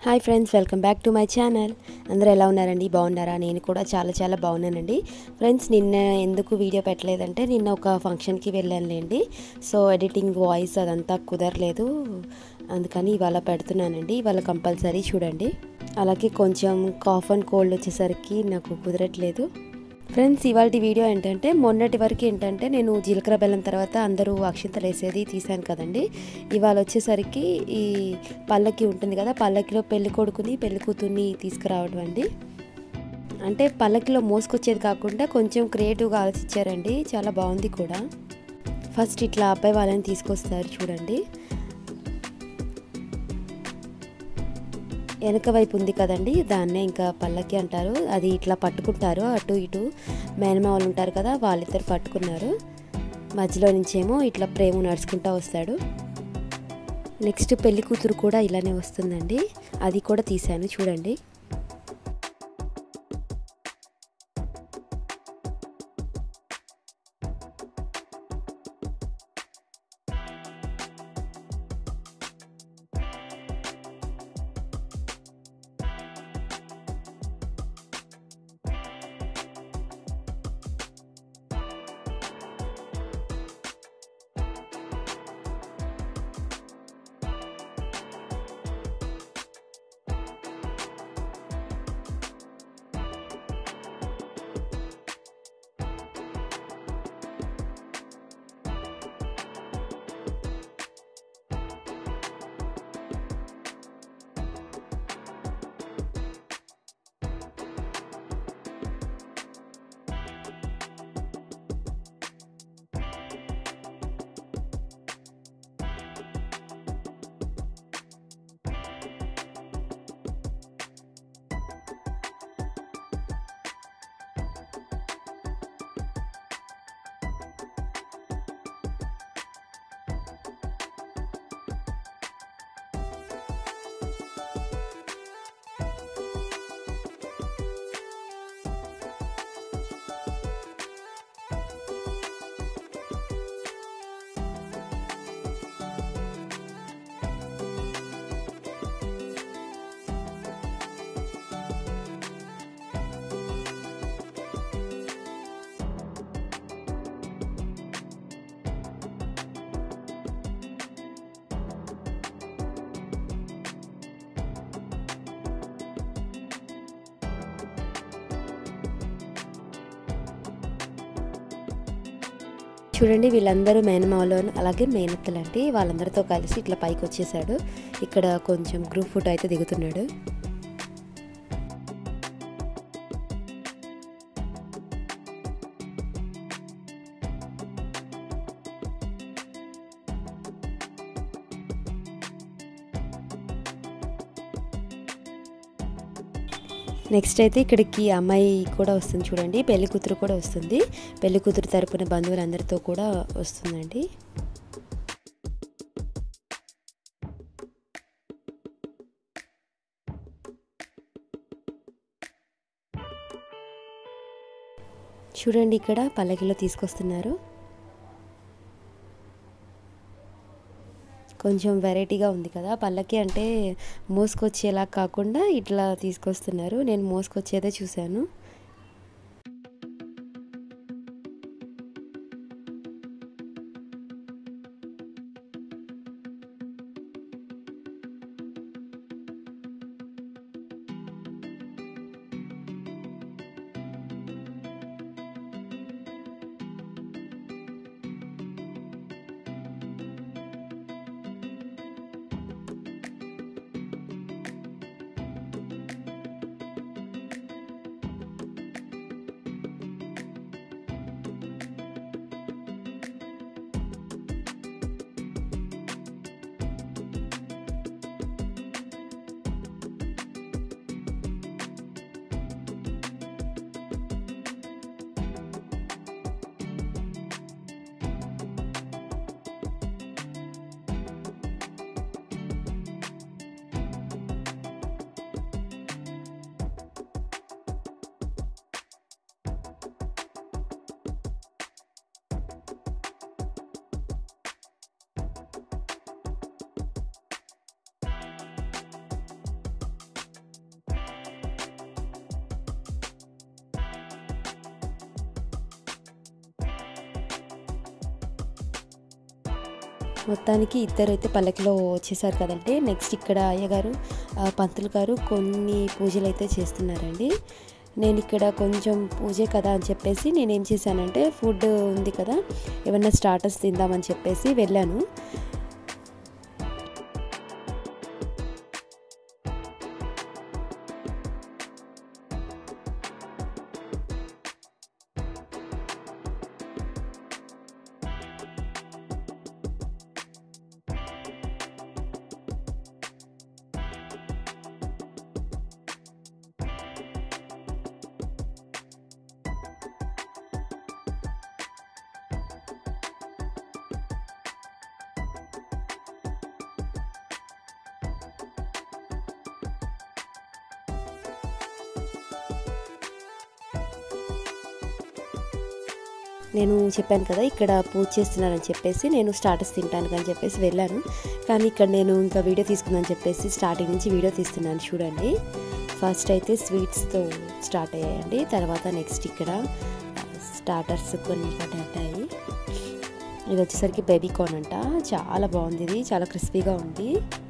Hi friends, welcome back to my channel. అందరూ ఎలా ఉన్నారండి? బాగున్నారా? నేను కూడా చాలా బాగున్నానండి. ఫ్రెండ్స్, నిన్న ఎందుకు వీడియో పెట్టలేదంటే నిన్న ఒక ఫంక్షన్కి వెళ్ళానులేండి. సో ఎడిటింగ్ వాయిస్ అదంతా కుదరలేదు, అందుకని ఇవాళ పెడుతున్నానండి. ఇవాళ కంపల్సరీ చూడండి. అలాగే కొంచెం కాఫ్ అండ్ కోల్డ్ వచ్చేసరికి నాకు కుదరట్లేదు. ఫ్రెండ్స్, ఇవాళ వీడియో ఏంటంటే మొన్నటి వరకు ఏంటంటే నేను జీలకర్ర బెల్లం తర్వాత అందరూ అక్షింతలు వేసేది తీసాను కదండి. ఇవాళ వచ్చేసరికి ఈ పల్లకి ఉంటుంది కదా, పల్లకిలో పెళ్లి కొడుకుని పెళ్లి కూతుర్ని తీసుకురావడం అండి. అంటే పల్లకిలో మోసుకొచ్చేది కాకుండా కొంచెం క్రియేటివ్గా ఆలోచించారండి, చాలా బాగుంది కూడా. ఫస్ట్ ఇట్లా అబ్బాయి వాళ్ళని తీసుకొస్తారు చూడండి. వెనక వైపు ఉంది కదండి, దాన్నే ఇంకా పల్లకి అంటారు. అది ఇట్లా పట్టుకుంటారు, అటు ఇటు మేనమావలు ఉంటారు కదా, వాళ్ళిద్దరు పట్టుకున్నారు. మధ్యలో నుంచేమో ఇట్లా ప్రేమ నడుచుకుంటూ వస్తాడు. నెక్స్ట్ పెళ్లి కూతురు కూడా ఇలానే వస్తుందండి, అది కూడా తీశాను చూడండి. చూడండి, వీళ్ళందరూ మేనమావలు అలాగే మేనత్తలండి. వాళ్ళందరితో కలిసి ఇట్లా పైకి వచ్చేసాడు. ఇక్కడ కొంచెం గ్రూప్ ఫోటో అయితే దిగుతున్నాడు. నెక్స్ట్ అయితే ఇక్కడికి అమ్మాయి కూడా వస్తుంది చూడండి, పెళ్లి కూతురు కూడా వస్తుంది. పెళ్లి కూతురు తరపున బంధువులందరితో కూడా వస్తుందండి. చూడండి, ఇక్కడ పల్లకిలో తీసుకొస్తున్నారు. కొంచెం వెరైటీగా ఉంది కదా, పల్లకి అంటే మోసుకొచ్చేలా కాకుండా ఇట్లా తీసుకొస్తున్నారు. నేను మోసుకొచ్చేదే చూశాను. మొత్తానికి ఇద్దరైతే పల్లకిలో వచ్చేసారు కదండి. నెక్స్ట్ ఇక్కడ అయ్యగారు పంతులు గారు కొన్ని పూజలు అయితే చేస్తున్నారండి. నేను ఇక్కడ కొంచెం పూజే కదా అని చెప్పేసి నేనేం చేశానంటే ఫుడ్ ఉంది కదా, ఏమన్నా స్టార్టర్స్ తిందామని చెప్పేసి వెళ్ళాను. నేను చెప్పాను కదా ఇక్కడ పూజ చేస్తున్నారని చెప్పేసి నేను స్టార్టర్స్ తింటాను అని చెప్పేసి వెళ్ళాను. కానీ ఇక్కడ నేను ఇంకా వీడియో తీసుకుందని చెప్పేసి స్టార్టింగ్ నుంచి వీడియో తీస్తున్నాను చూడండి. ఫస్ట్ అయితే స్వీట్స్తో స్టార్ట్ అయ్యాయండి. తర్వాత నెక్స్ట్ ఇక్కడ స్టార్టర్స్ కొన్ని పడ్డాయి. ఇది వచ్చేసరికి బేబీ కార్న్ అంట. చాలా బాగుంది, ఇది చాలా క్రిస్పీగా ఉంది.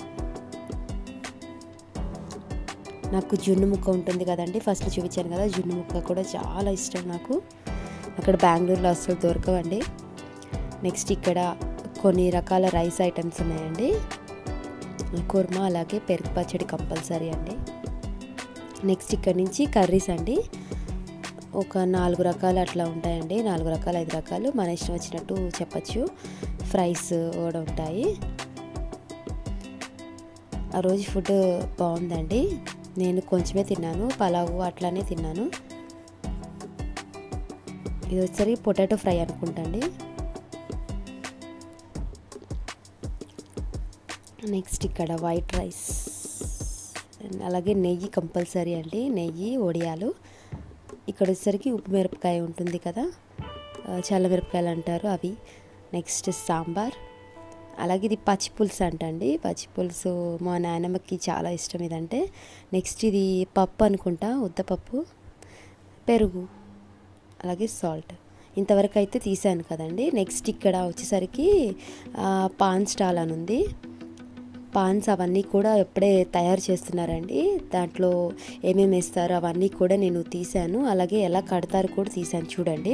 నాకు జున్ను ముక్క ఉంటుంది కదండి, ఫస్ట్లో చూపించాను కదా, జున్ను ముక్క కూడా చాలా ఇష్టం నాకు. అక్కడ బెంగళూరులో అసలు దొరకవండి. నెక్స్ట్ ఇక్కడ కొన్ని రకాల రైస్ ఐటమ్స్ ఉన్నాయండి. కుర్మా అలాగే పెరుగు పచ్చడి కంపల్సరీ అండి. నెక్స్ట్ ఇక్కడ నుంచి కర్రీస్ అండి. ఒక 4 రకాలు అట్లా ఉంటాయండి, 4 రకాలు 5 రకాలు మన ఇష్టం వచ్చినట్టు చెప్పచ్చు. ఫ్రైస్ కూడా ఉంటాయి. ఆ రోజు ఫుడ్ బాగుందండి. నేను కొంచెమే తిన్నాను, పలావు అట్లానే తిన్నాను. ఇది వచ్చేసరికి పొటాటో ఫ్రై అనుకుంటండి. నెక్స్ట్ ఇక్కడ వైట్ రైస్ అలాగే నెయ్యి కంపల్సరీ అండి, నెయ్యి వడియాలు. ఇక్కడ వచ్చేసరికి ఉప్పు మిరపకాయ ఉంటుంది కదా, చల్ల మిరపకాయలు అంటారు అవి. నెక్స్ట్ సాంబార్, అలాగే ఇది పచ్చి పులుసు అంటండి. పచ్చి పులుసు మా నాన్నమ్మకి చాలా ఇష్టం ఇదంటే. నెక్స్ట్ ఇది పప్పు అనుకుంటా, ఉద్దపప్పు, పెరుగు, అలాగే సాల్ట్. ఇంతవరకు అయితే తీసాను కదండి. నెక్స్ట్ ఇక్కడ వచ్చేసరికి పాన్ స్టాల్ అని ఉంది. పాన్స్ అవన్నీ కూడా ఎప్పుడే తయారు చేస్తున్నారండి. దాంట్లో ఏమేమి వేస్తారో అవన్నీ కూడా నేను తీసాను. అలాగే ఎలా కడతారు కూడా తీసాను చూడండి.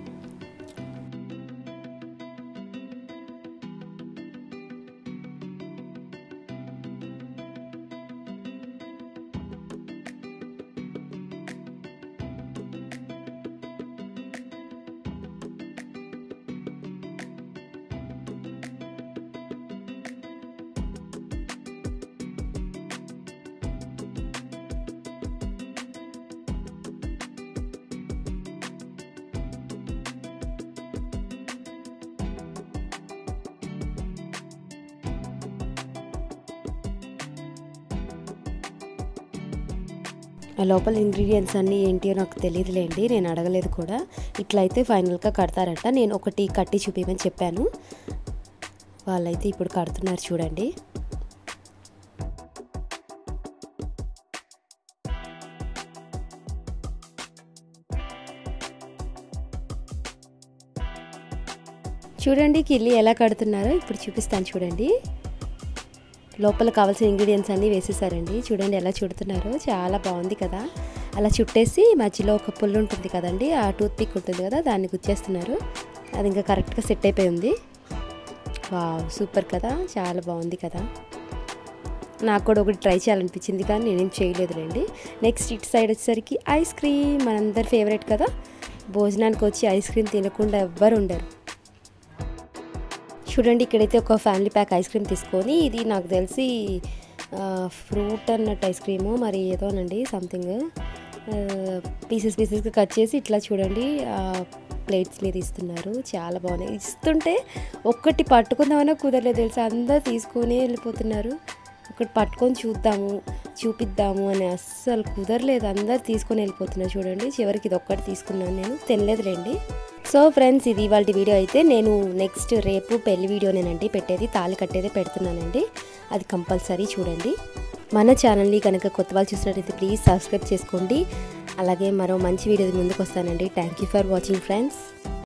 లోపల ఇంగ్రీడియంట్స్ అన్నీ ఏంటియో నాకు తెలియదులేండి, నేను అడగలేదు కూడా. ఇట్లా అయితే ఫైనల్గా కడతారంట. నేను ఒకటి కట్టి చూపించమని చెప్పాను, వాళ్ళైతే ఇప్పుడు కడుతున్నారు చూడండి. చూడండి కిల్లి ఎలా కడుతున్నారో ఇప్పుడు చూపిస్తాను చూడండి. లోపల కావాల్సిన ఇంగ్రీడియంట్స్ అన్నీ వేసేసారండి. చూడండి ఎలా చుడుతున్నారో, చాలా బాగుంది కదా. అలా చుట్టేసి మధ్యలో ఒక పుల్లు ఉంటుంది కదండి, ఆ టూత్ పిక్ ఉంటుంది కదా, దాన్ని గుచ్చేస్తున్నారు. అది ఇంకా కరెక్ట్గా సెట్ అయిపోయి ఉంది. వావ్, సూపర్ కదా, చాలా బాగుంది కదా. నాకు కూడా ఒకటి ట్రై చేయాలనిపించింది కానీ నేనేం చేయలేదులేండి. నెక్స్ట్ ఇటు సైడ్ వచ్చేసరికి ఐస్ క్రీమ్, మనందరి ఫేవరెట్ కదా. భోజనానికి వచ్చి ఐస్ క్రీమ్ తినకుండా ఎవ్వరు ఉండరు. చూడండి ఇక్కడైతే ఒక ఫ్యామిలీ ప్యాక్ ఐస్ క్రీమ్ తీసుకొని, ఇది నాకు తెలిసి ఫ్రూట్ అన్నట్టు ఐస్ క్రీము మరి ఏదోనండి, సంథింగ్ పీసెస్గా కట్ చేసి ఇట్లా చూడండి ప్లేట్స్ మీద ఇస్తున్నారు. చాలా బాగున్నాయి. ఇస్తుంటే ఒక్కటి పట్టుకుందామన్నా కుదరలేదు తెలుసా, అందరూ తీసుకొని వెళ్ళిపోతున్నారు. ఒకటి పట్టుకొని చూపిద్దాము అని అస్సలు కుదరలేదు, అందరు తీసుకొని వెళ్ళిపోతున్నారు. చూడండి చివరికి ఇది ఒక్కటి తీసుకున్నాను, నేను తినలేదులేండి. సో ఫ్రెండ్స్, ఇది ఇవాళ వీడియో అయితే. నేను నెక్స్ట్ రేపు పెళ్లి వీడియోనేనండి పెట్టేది, తాళి కట్టేదే పెడుతున్నానండి, అది కంపల్సరీ చూడండి. మన ఛానల్ని కనుక కొత్త వాళ్ళు చూసినట్టయితే ప్లీజ్ సబ్స్క్రైబ్ చేసుకోండి. అలాగే మరో మంచి వీడియో ముందుకు వస్తానండి. Thank you for watching friends.